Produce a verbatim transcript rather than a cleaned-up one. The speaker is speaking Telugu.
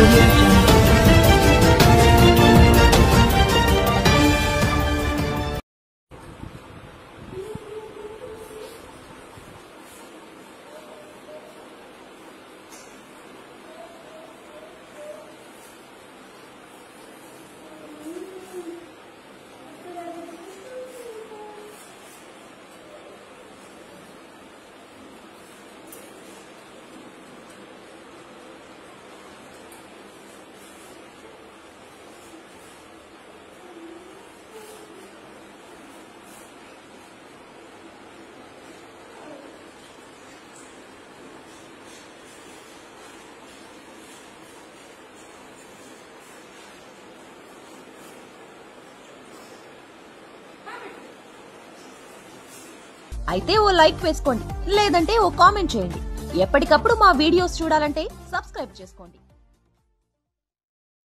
అయితే ఓ లైక్ వేసుకోండి, లేదంటే ఓ కామెంట్ చేయండి. ఎప్పటికప్పుడు మా వీడియోస్ చూడాలంటే సబ్స్క్రైబ్ చేసుకోండి.